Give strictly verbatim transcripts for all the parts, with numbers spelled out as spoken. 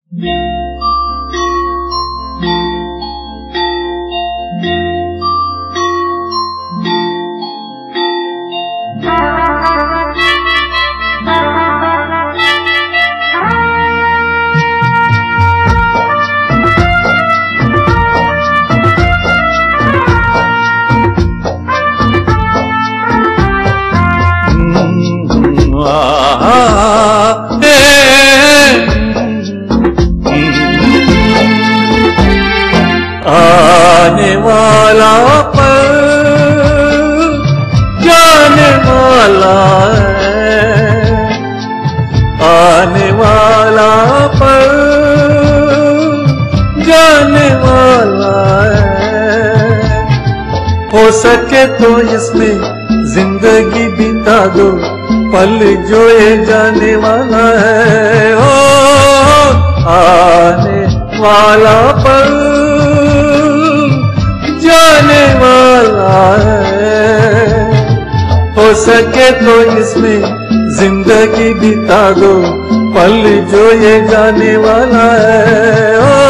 आने वाला पल जाने वाला है, आने वाला पल जाने वाला है। हो सके तो इसमें जिंदगी बिता दो, पल जो ये जाने वाला है। ओ आने वाला पल जाने वाला है। हो सके तो इसमें जिंदगी बिता दो, पल जो ये जाने वाला है। ओ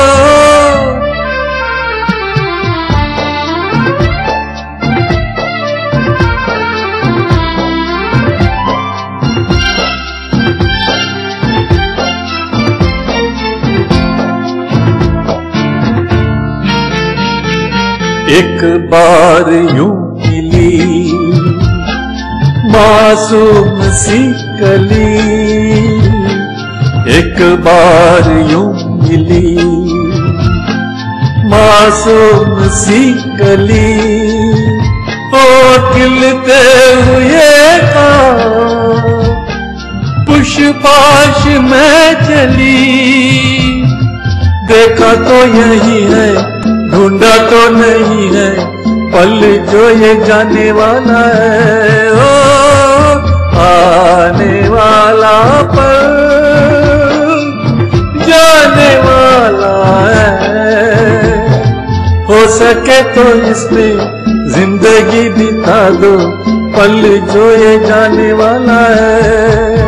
एक बार यूं मिली मासूम सी कली, एक बार यूं मिली मासूम सी कली। ओ खिलते हुए का पुष्पाश में चली, देखा तो यही है ढूंढा तो नहीं है, पल जो ये जाने वाला है। ओ आने वाला पल जाने वाला है। हो सके तो इसमें जिंदगी बिता दो, पल जो ये जाने वाला है।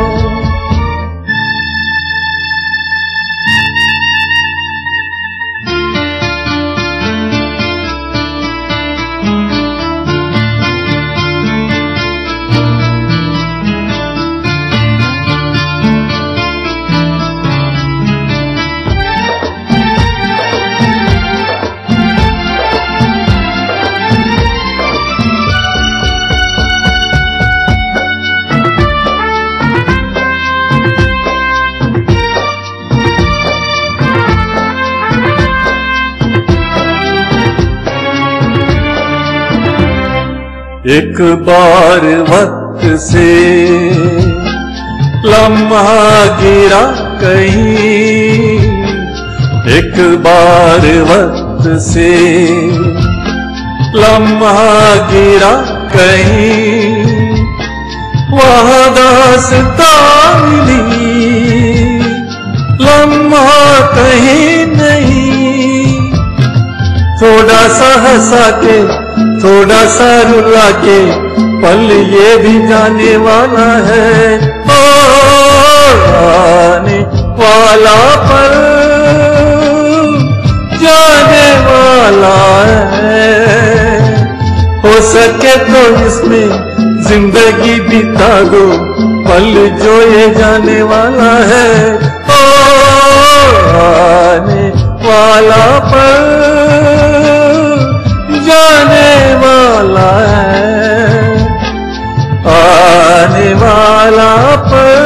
एक बार वक्त से लम्हा गिरा कहीं, एक बार वक्त से लम्हा गिरा कहीं, वहाँ दास्तां मिली लम्हा कहीं नहीं। थोड़ा सा हंसा के थोड़ा सा रुला के, पल ये भी जाने वाला है। ओ आने वाला पल जाने वाला है। हो सके तो इसमें जिंदगी बिता दो, पल जो ये जाने वाला है। ओ आने वाला पल जाने वाला है, आने वाला पल